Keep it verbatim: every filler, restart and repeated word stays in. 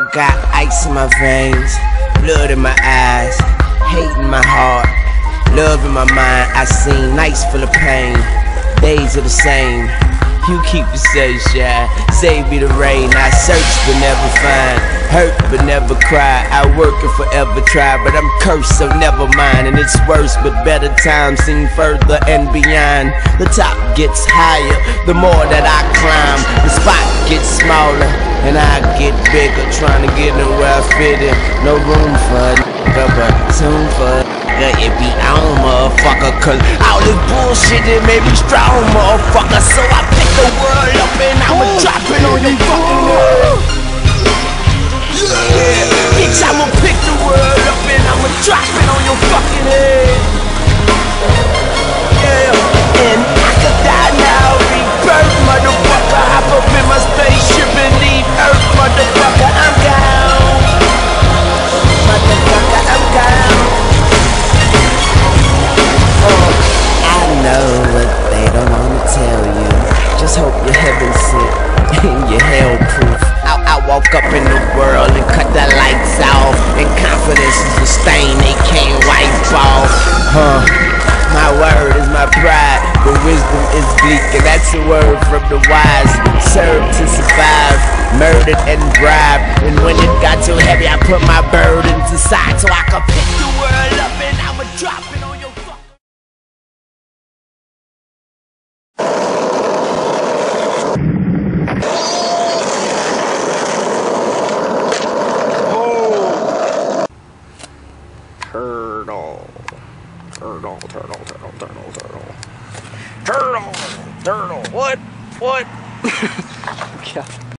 got ice in my veins, blood in my eyes, hate in my heart, love in my mind. I seen nights full of pain, days are the same. You keep it so shy, save me the rain. I search but never find, hurt but never cry. I work and forever try, but I'm cursed so never mind. And it's worse but better times seem further and beyond. The top gets higher, the more that I climb. The spot gets smaller and I get bigger, trying to get in where I fit in. No room for a nigga, but soon for a nigga it be on, motherfucker. Cause all this bullshit it made me strong, motherfucker. So I pick the world up and I'ma drop it on your fucking head. Yeah, bitch, I'ma pick the world up and I'ma drop it on your fucking head. Yeah, and I could die now, rebirth, motherfucker. Hop up in my spaceship and leave Earth, motherfucker. I'm gone, motherfucker. I'm gone. Oh, I know what they don't wanna tell you. Just hope your heaven sit and your hell proof. I, I walk up in the world and cut the lights off, and confidence is a stain they can't wipe off. Huh? My word is my pride, but wisdom is bleak, and that's a word from the wise. Served to survive, murdered and bribed, and when it got too heavy, I put my burdens aside so I could pick the world up and I'ma drop it on your fucking. Turtle. Turtle, turtle, turtle, turtle, turtle. Turtle! Turtle! What? What? Yeah.